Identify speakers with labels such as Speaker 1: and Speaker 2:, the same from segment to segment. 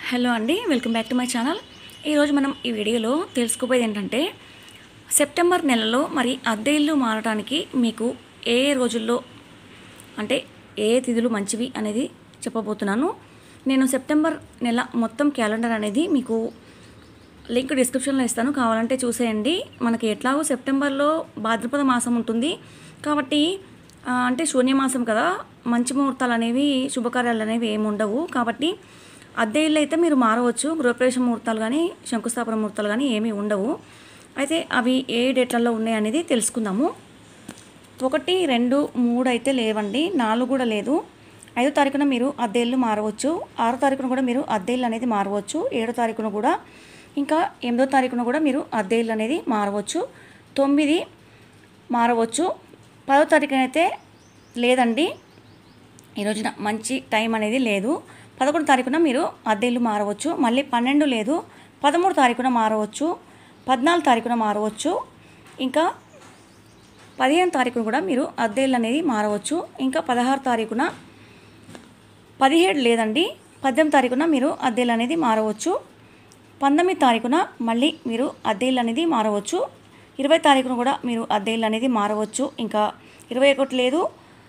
Speaker 1: Hello అండి, welcome back to my channel. ఈరోజు మనం ఈ వీడియోలో తెలుసుకోబోయేది ఏంటంటే సెప్టెంబర్ నెలలో మరి అద్దె ఇల్లు మారడానికి మీకు ఏ రోజుల్లో అంటే ఏ తిథులు మంచివి అనేది చెప్పబోతున్నాను. నేను సెప్టెంబర్ నెల మొత్తం క్యాలెండర్ అనేది మీకు లింక్ డిస్క్రిప్షన్లో ఇస్తాను, కావాలంటే చూసేయండి. మనకి ఎట్లాగో సెప్టెంబర్లో భాద్రపద మాసం ఉంటుంది కాబట్టి అంటే శూన్యమాసం కదా, మంచి ముహూర్తాలు అనేవి శుభకార్యాలు అనేవి ఏమి ఉండవు. కాబట్టి అద్దె ఇల్లు అయితే మీరు మారవచ్చు. గృహప్రవేశ ముహూర్తాలు కానీ శంకుస్థాపన ముహూర్తాలు కానీ ఏమీ ఉండవు. అయితే అవి ఏ డేట్లలో ఉన్నాయి అనేది తెలుసుకుందాము. 1, 2, 3 అయితే లేవండి, 4 కూడా లేదు. 5వ తారీఖున మీరు అద్దె ఇల్లు మారవచ్చు. 6వ తారీఖున కూడా మీరు అద్దె ఇల్లు అనేది మారవచ్చు. 7వ తారీఖున కూడా, ఇంకా 8వ తారీఖున కూడా మీరు అద్దె ఇల్లు అనేది మారవచ్చు. 9 మారవచ్చు. 10వ తారీఖున అయితే లేదండి, ఈ రోజున మంచి టైం అనేది లేదు. 11వ తారీఖున మీరు అద్దె ఇల్లు మారవచ్చు. మళ్ళీ 12 లేదు, 13వ తారీఖున మారవచ్చు. 14వ తారీఖున మారవచ్చు. ఇంకా 15వ తారీఖున కూడా మీరు అద్దె ఇల్లు అనేది మారవచ్చు. ఇంకా 16వ తారీఖున, 17 లేదండి, 18వ తారీఖున మీరు అద్దె ఇల్లు అనేది మారవచ్చు. 19వ తారీఖున మళ్ళీ మీరు అద్దె ఇల్లు అనేది మారవచ్చు. 20వ తారీఖున కూడా మీరు అద్దె ఇల్లు అనేది మారవచ్చు. ఇంకా 21 లేదు,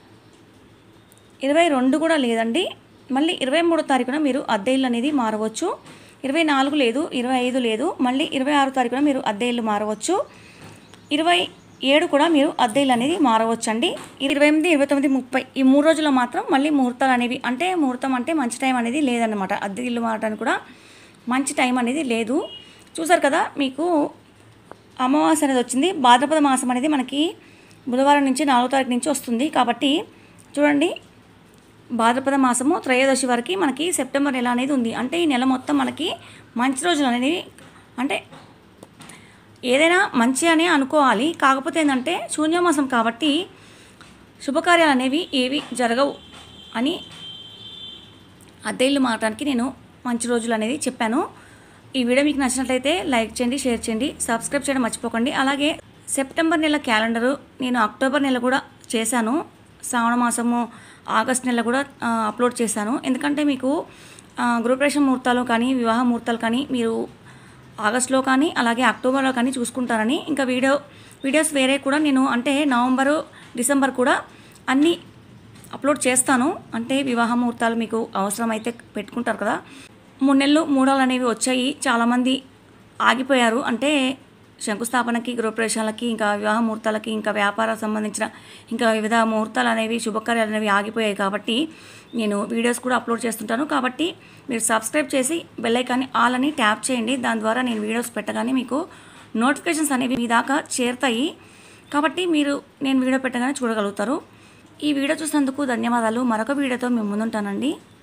Speaker 1: 22 కూడా లేదండి. మళ్ళీ 23వ తారీఖున మీరు అద్దె ఇల్లు అనేది మారవచ్చు. 24 లేదు, 25 లేదు, మళ్ళీ 26వ తారీఖున మీరు అద్దె ఇల్లు మారవచ్చు. 27 కూడా మీరు అద్దె ఇల్లు అనేది మారవచ్చు అండి. 28, 29, 30 ఈ 3 రోజుల్లో మాత్రం మళ్ళీ ముహూర్తాలు అనేవి, అంటే ముహూర్తం అంటే మంచి టైం అనేది లేదన్నమాట. అద్దె ఇల్లు మారడానికి కూడా మంచి టైం అనేది లేదు. చూసారు కదా, మీకు అమావాస్య అనేది వచ్చింది. భాద్రపద మాసం అనేది మనకి బుధవారం నుంచి 4వ తారీఖు నుంచి వస్తుంది. కాబట్టి చూడండి, భాద్రపద మాసము త్రయోదశి వరకు మనకి సెప్టెంబర్ నెల అనేది ఉంది. అంటే ఈ నెల మొత్తం మనకి మంచి రోజులు అనేవి, అంటే ఏదైనా మంచి అని అనుకోవాలి. కాకపోతే ఏంటంటే శూన్యమాసం కాబట్టి శుభకార్యాలు అనేవి ఏవి జరగవు అని అద్దె ఇల్లు మారడానికి నేను మంచి రోజులు అనేది చెప్పాను. ఈ వీడియో మీకు నచ్చినట్లయితే లైక్ చేయండి, షేర్ చేయండి, సబ్స్క్రైబ్ చేయడం మర్చిపోకండి. అలాగే సెప్టెంబర్ నెల క్యాలెండరు నేను అక్టోబర్ నెల కూడా చేశాను. శ్రావణ మాసము ఆగస్ట్ నెల కూడా అప్లోడ్ చేశాను. ఎందుకంటే మీకు గృహప్రవేశ ముహూర్తాలు కానీ వివాహ ముహూర్తాలు కానీ మీరు ఆగస్టులో కానీ అలాగే అక్టోబర్లో కానీ చూసుకుంటారని. ఇంకా వీడియోస్ వేరే కూడా నేను అంటే నవంబరు, డిసెంబర్ కూడా అన్నీ అప్లోడ్ చేస్తాను. అంటే వివాహ ముహూర్తాలు మీకు అవసరమైతే పెట్టుకుంటారు కదా. 3 నెలలు మూడాలు అనేవి వచ్చాయి, చాలామంది ఆగిపోయారు. అంటే శంకుస్థాపనకి, గృహప్రవేశాలకి, ఇంకా వివాహ ముహూర్తాలకి, ఇంకా వ్యాపార సంబంధించిన ఇంకా వివిధ ముహూర్తాలు అనేవి శుభకార్యాలు అనేవి ఆగిపోయాయి. కాబట్టి నేను వీడియోస్ కూడా అప్లోడ్ చేస్తుంటాను. కాబట్టి మీరు సబ్స్క్రైబ్ చేసి బెల్ ఐకాన్ని ఆల్ అని ట్యాప్ చేయండి. దాని ద్వారా నేను వీడియోస్ పెట్టగానే మీకు నోటిఫికేషన్స్ అనేవి మీ దాకా చేరుతాయి. కాబట్టి మీరు నేను వీడియో పెట్టగానే చూడగలుగుతారు. ఈ వీడియో చూసినందుకు ధన్యవాదాలు. మరొక వీడియోతో మేము ముందుంటానండి.